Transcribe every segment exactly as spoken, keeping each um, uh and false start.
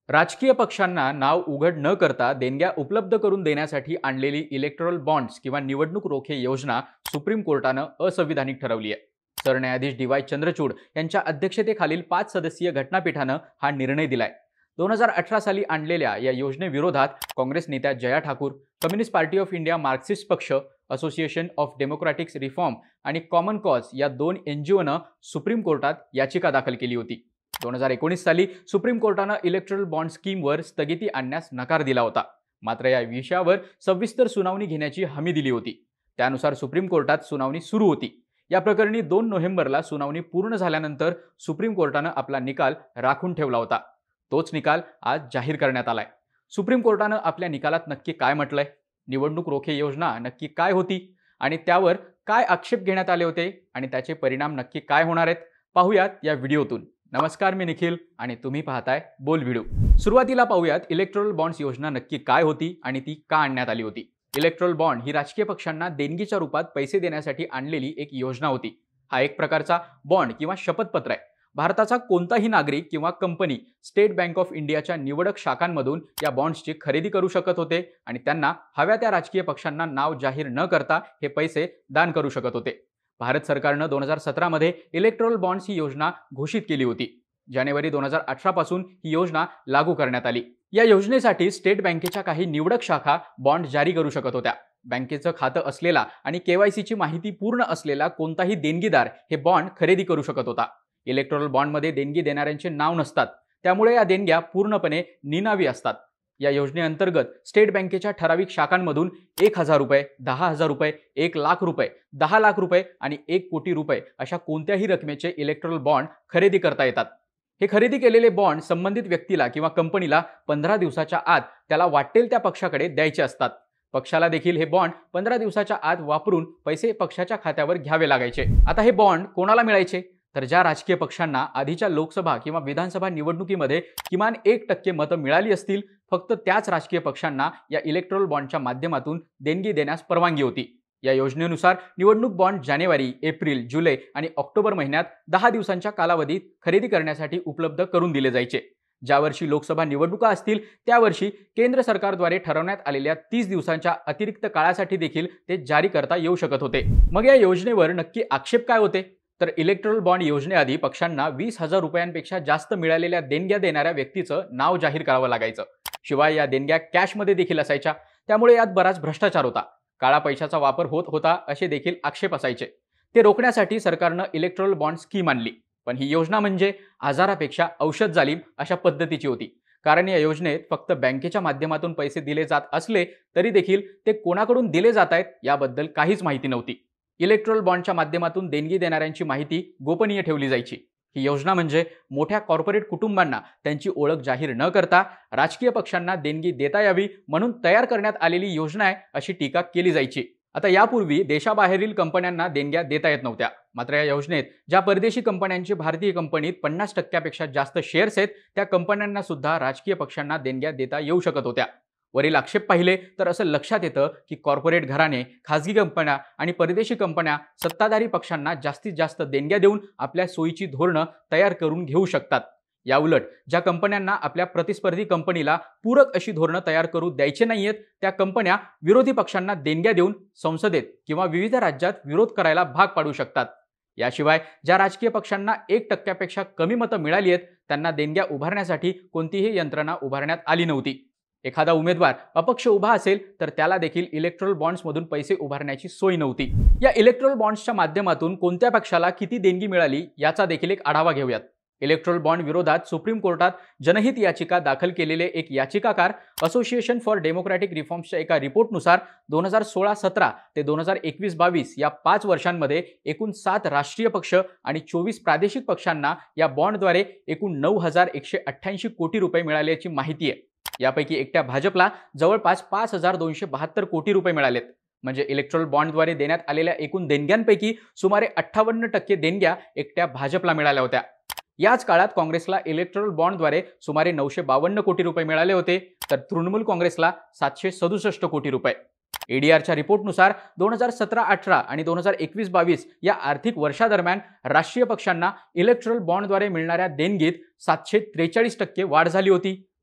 राजकीय पक्षांना नाव उघड न करता देणग्या उपलब्ध करून देण्यासाठी आणलेली इलेक्टोरल बॉन्ड्स किंवा निवडणूक रोखे योजना सुप्रीम कोर्टानं असंविधानिक ठरवली आहे। सरन्यायाधीश डी वाय चंद्रचूड यांच्या अध्यक्षतेखालील पाच सदस्यीय घटनापीठानं हा निर्णय दिलाय। दोन हजार अठरा साली आणलेल्या या योजनेविरोधात काँग्रेस नेत्या Jaya Thakur, Communist Party of India Marxist पक्ष, असोसिएशन ऑफ डेमोक्रॅटिक रिफॉर्म आणि कॉमन कॉज या दोन एनजीओनं सुप्रीम कोर्टात याचिका दाखल केली होती। दोन हजार एकोणीस साली सुप्रीम कोर्टानं इलेक्टोरल बॉन्ड स्कीमवर स्थगिती आणण्यास नकार दिला होता। मात्र या विषयावर सविस्तर सुनावणी घेण्याची हमी दिली होती। त्यानुसार सुप्रीम कोर्टात सुनावणी सुरू होती। या प्रकरणी दोन नोव्हेंबरला सुनावणी पूर्ण झाल्यानंतर सुप्रीम कोर्टानं आपला निकाल राखून ठेवला होता। तोच निकाल आज जाहीर करण्यात आलाय। सुप्रीम कोर्टानं आपल्या निकालात नक्की काय म्हटलंय, निवडणूक रोखे योजना नक्की काय होती आणि त्यावर काय आक्षेप घेण्यात आले होते आणि त्याचे परिणाम नक्की काय होणार आहेत, पाहूयात या व्हिडिओतून। नमस्कार, मी निखिल आणि तुम्ही पाहताय बोल व्हिडिओ। सुरुवातीला पाहूयात इलेक्टोरल बॉन्ड्स योजना नक्की काय होती आणि ती का आणण्यात आली होती। इलेक्टोरल बॉन्ड ही राजकीय पक्षांना देणगीच्या रूपात पैसे देण्यासाठी आणलेली एक योजना होती। हा एक प्रकारचा बॉन्ड किंवा शपथपत्र आहे। भारताचा कोणताही नागरिक किंवा कंपनी स्टेट बँक ऑफ इंडियाच्या निवडक शाखांमधून या बॉन्ड्सची खरेदी करू शकत होते आणि त्यांना हव्या त्या राजकीय पक्षांना नाव जाहीर न करता हे पैसे दान करू शकत होते। भारत सरकारनं दोन हजार सतरा मध्ये इलेक्टोरल बॉन्ड्स ही योजना घोषित केली होती। जानेवारी दोन हजार अठरा पासून ही योजना लागू करण्यात आली। या योजनेसाठी स्टेट बँकेच्या काही निवडक शाखा बॉन्ड जारी करू शकत होत्या। बँकेचं खातं असलेला आणि केवायसीची माहिती पूर्ण असलेला कोणताही देणगीदार हे बॉन्ड खरेदी करू शकत होता। इलेक्टोरल बॉन्डमध्ये देणगी देणाऱ्यांचे नाव नसतात, त्यामुळे या देणग्या पूर्णपणे निनावी असतात। या योजनेअंतर्गत स्टेट बँकेच्या ठराविक शाखांमधून एक हजार रुपये, दहा हजार रुपये, एक लाख रुपये, दहा लाख रुपये आणि एक कोटी रुपये अशा कोणत्याही रकमेचे इलेक्टोरल बॉन्ड खरेदी करता येतात। हे खरेदी केलेले बॉन्ड संबंधित व्यक्तीला किंवा कंपनीला पंधरा दिवसाच्या आत त्याला वाटेल त्या पक्षाकडे द्यायचे असतात। पक्षाला देखील हे बॉन्ड पंधरा दिवसाच्या आत वापरून पैसे पक्षाच्या खात्यावर घ्यावे लागायचे। आता हे बॉन्ड कोणाला मिळायचे, तर ज्या राजकीय पक्षांना आधीच्या लोकसभा किंवा विधानसभा निवडणुकीमध्ये किमान एक टक्के मतं मिळाली असतील, फक्त त्याच राजकीय पक्षांना या इलेक्टोरल बॉन्डच्या माध्यमातून देणगी देण्यास परवानगी होती। या योजनेनुसार निवडणूक बॉन्ड जानेवारी, एप्रिल, जुलै आणि ऑक्टोबर महिन्यात दहा दिवसांच्या कालावधीत खरेदी करण्यासाठी उपलब्ध करून दिले जायचे। ज्या वर्षी लोकसभा निवडणुका असतील त्या वर्षी केंद्र सरकारद्वारे ठरवण्यात आलेल्या तीस दिवसांच्या अतिरिक्त काळासाठी देखील ते जारी करता येऊ शकत होते। मग या योजनेवर नक्की आक्षेप काय होते, तर इलेक्टोरल बॉन्ड योजनेआधी पक्षांना वीस हजार रुपयांपेक्षा जास्त मिळालेल्या देणग्या देणाऱ्या व्यक्तीचं नाव जाहीर करावं लागायचं। शिवाय या देणग्या कॅशमध्ये देखील असायच्या, त्यामुळे यात बराच भ्रष्टाचार होता, काळा पैशाचा वापर होत होता असे देखील आक्षेप असायचे। ते रोखण्यासाठी सरकारनं इलेक्टोरल बॉन्ड स्कीम आणली, पण ही योजना म्हणजे आजारापेक्षा औषध जालीम अशा पद्धतीची होती। कारण या योजनेत फक्त बँकेच्या माध्यमातून पैसे दिले जात असले तरी देखील ते कोणाकडून दिले जात आहेत याबद्दल काहीच माहिती नव्हती। इलेक्टोरल बॉन्डच्या माध्यमातून देणगी देणाऱ्यांची माहिती गोपनीय ठेवली जायची। ही योजना म्हणजे मोठ्या कॉर्पोरेट कुटुंबांना त्यांची ओळख जाहीर न करता राजकीय पक्षांना देणगी देता यावी म्हणून तयार करण्यात आलेली योजना आहे अशी टीका केली जायची। आता यापूर्वी देशाबाहेरील कंपन्यांना देणग्या देता येत नव्हत्या, मात्र या योजनेत ज्या परदेशी कंपन्यांचे भारतीय कंपनीत पन्नास टक्क्यापेक्षा जास्त शेअर्स आहेत त्या कंपन्यांना सुद्धा राजकीय पक्षांना देणग्या देता येऊ शकत होत्या। वरील आक्षेप पाहिले तर असं लक्षात येतं की कॉर्पोरेट घराणे, खासगी कंपन्या आणि परदेशी कंपन्या सत्ताधारी पक्षांना जास्तीत जास्त देणग्या देऊन आपल्या सोयीची धोरणं तयार करून घेऊ शकतात। याउलट ज्या कंपन्यांना आपल्या प्रतिस्पर्धी कंपनीला पूरक अशी धोरणं तयार करू द्यायचे नाहीयेत त्या कंपन्या विरोधी पक्षांना देणग्या देऊन संसदेत किंवा विविध राज्यात विरोध करायला भाग पाडू शकतात। याशिवाय ज्या राजकीय पक्षांना एक टक्क्यापेक्षा कमी मतं मिळाली आहेत त्यांना देणग्या उभारण्यासाठी कोणतीही यंत्रणा उभारण्यात आली नव्हती। एखादा उमेदवार अपक्ष उभा असेल तर त्याला देखील इलेक्टोरल बॉन्ड्समधून पैसे उभारण्याची सोय नव्हती। या इलेक्टोरल बॉन्ड्सच्या माध्यमातून कोणत्या पक्षाला किती देणगी मिळाली याचा देखील एक आढावा घेऊयात। इलेक्टोरल बॉन्ड विरोधात सुप्रीम कोर्टात जनहित याचिका दाखल केलेले एक याचिकाकार असोसिएशन फॉर डेमोक्रॅटिक रिफॉर्म्सच्या एका रिपोर्टनुसार दोन हजार सोळा सतरा ते दोन हजार एकवीस बावीस या पाच वर्षांमध्ये एकूण सात राष्ट्रीय पक्ष आणि चोवीस प्रादेशिक पक्षांना या बॉन्डद्वारे एकूण नऊ हजार एकशे अठ्ठ्याऐंशी कोटी रुपये मिळाल्याची माहिती आहे। यापैकी एकट्या भाजपला जवळपास पाच हजार दोनशे बहात्तर कोटी रुपये मिळालेत। म्हणजे इलेक्टोरल बॉन्डद्वारे देण्यात आलेल्या एकूण देणग्यांपैकी सुमारे अठ्ठावन्न टक्के देणग्या एकट्या भाजपला मिळाल्या होत्या। याच काळात काँग्रेसला इलेक्टोरल बॉन्डद्वारे सुमारे नऊशे बावन्न कोटी रुपये मिळाले होते, तर तृणमूल काँग्रेसला सातशे सदुसष्ट कोटी रुपये। एडीआरच्या रिपोर्टनुसार दोन हजार सतरा अठरा आणि दोन हजार एकवीस बावीस या आर्थिक वर्षादरम्यान राष्ट्रीय पक्षांना इलेक्टोरल बॉन्डद्वारे मिळणाऱ्या देणगीत सातशे त्रेचाळीस टक्के वाढ झाली होती।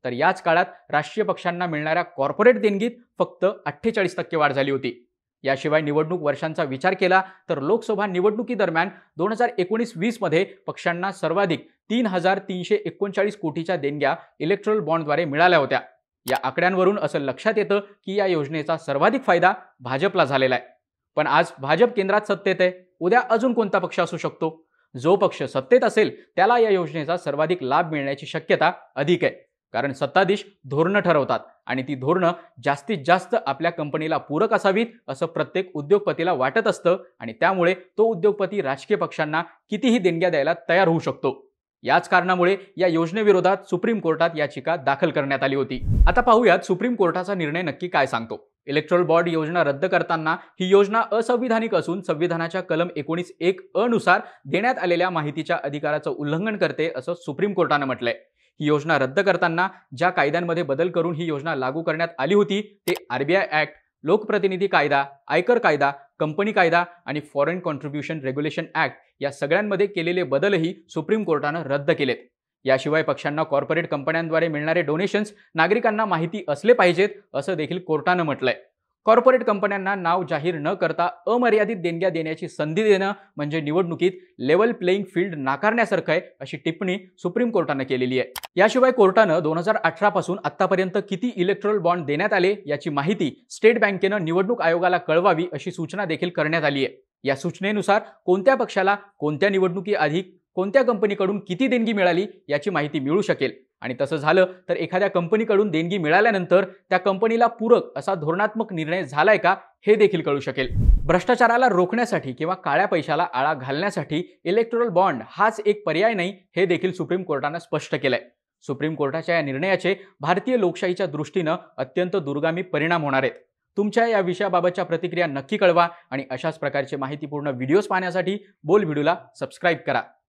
तर याच काळात राष्ट्रीय पक्षांना मिळणाऱ्या कॉर्पोरेट देणगीत फक्त अठ्ठेचाळीस टक्के वाढ झाली होती। याशिवाय निवडणूक वर्षांचा विचार केला तर लोकसभा निवडणुकीदरम्यान दोन हजार एकोणीस वीस मध्ये पक्षांना सर्वाधिक तीन हजार तीनशे एकोणचाळीस कोटीच्या देणग्या इलेक्ट्रल बॉन्डद्वारे मिळाल्या होत्या। या आकड्यांवरून असं लक्षात येतं की या योजनेचा सर्वाधिक फायदा भाजपला झालेला आहे। पण आज भाजप केंद्रात सत्तेत आहे, उद्या अजून कोणता पक्ष असू शकतो? जो पक्ष सत्तेत असेल त्याला या योजनेचा सर्वाधिक लाभ मिळण्याची शक्यता अधिक आहे, कारण सत्ताधीश धोरणं ठरवतात आणि ती धोरणं जास्तीत जास्त आपल्या कंपनीला पूरक असावीत असं प्रत्येक उद्योगपतीला वाटत असतं आणि त्यामुळे तो उद्योगपती राजकीय पक्षांना कितीही देणग्या द्यायला तयार होऊ शकतो। याच कारणामुळे या योजनेविरोधात सुप्रीम कोर्टात याचिका दाखल करण्यात आली होती। आता पाहूयात सुप्रीम कोर्टाचा निर्णय नक्की काय सांगतो। इलेक्ट्रल बॉन्ड योजना रद्द करताना ही योजना असंविधानिक असून संविधानाच्या कलम एकोणीस एक अ नुसार देण्यात आलेल्या माहितीच्या अधिकाराचं उल्लंघन करते असं सुप्रीम कोर्टानं म्हटलंय। ही योजना रद्द करताना ज्या कायद्यांमध्ये बदल करून ही योजना लागू करण्यात आली होती ते आरबीआय ऍक्ट, लोकप्रतिनिधी कायदा, आयकर कायदा, कंपनी कायदा आणि फॉरेन कॉन्ट्रीब्युशन रेग्युलेशन ऍक्ट या सगळ्यांमध्ये केलेले बदलही सुप्रीम कोर्टानं रद्द केलेत। याशिवाय पक्षांना कॉर्पोरेट कंपन्यांद्वारे मिळणारे डोनेशन्स नागरिकांना माहिती असले पाहिजेत असं देखील कोर्टानं म्हटलंय। कॉर्पोरेट कंपन्यांना नाव जाहीर न करता अमर्यादित देणग्या देण्याची संधी देणं म्हणजे निवडणुकीत लेवल प्लेइंग फील्ड नाकारण्यासारखं आहे अशी टिप्पणी सुप्रीम कोर्टानं केलेली आहे। याशिवाय कोर्टानं दोन हजार अठरा पासून आतापर्यंत किती इलेक्ट्रल बॉन्ड देण्यात आले याची माहिती स्टेट बँकेनं निवडणूक आयोगाला कळवावी अशी सूचना देखील करण्यात आली आहे। या सूचनेनुसार कोणत्या पक्षाला कोणत्या निवडणुकीआधी कोणत्या कंपनीकडून किती देणगी मिळाली याची माहिती मिळू शकेल आणि तसं झालं तर एखाद्या कंपनीकडून देणगी मिळाल्यानंतर त्या कंपनीला पूरक असा धोरणात्मक निर्णय झालाय का हे देखील कळू शकेल। भ्रष्टाचाराला रोखण्यासाठी किंवा काळ्या पैशाला आळा घालण्यासाठी इलेक्ट्रल बॉन्ड हाच एक पर्याय नाही हे देखील सुप्रीम कोर्टानं स्पष्ट केलंय। सुप्रीम कोर्टाच्या या निर्णयाचे भारतीय लोकशाहीच्या दृष्टीनं अत्यंत दूरगामी परिणाम होणार आहेत। तुमच्या या विषयाबाबतच्या प्रतिक्रिया नक्की कळवा आणि अशाच प्रकारचे माहितीपूर्ण व्हिडिओज पाहण्यासाठी बोल व्हिडिओला सबस्क्राईब करा।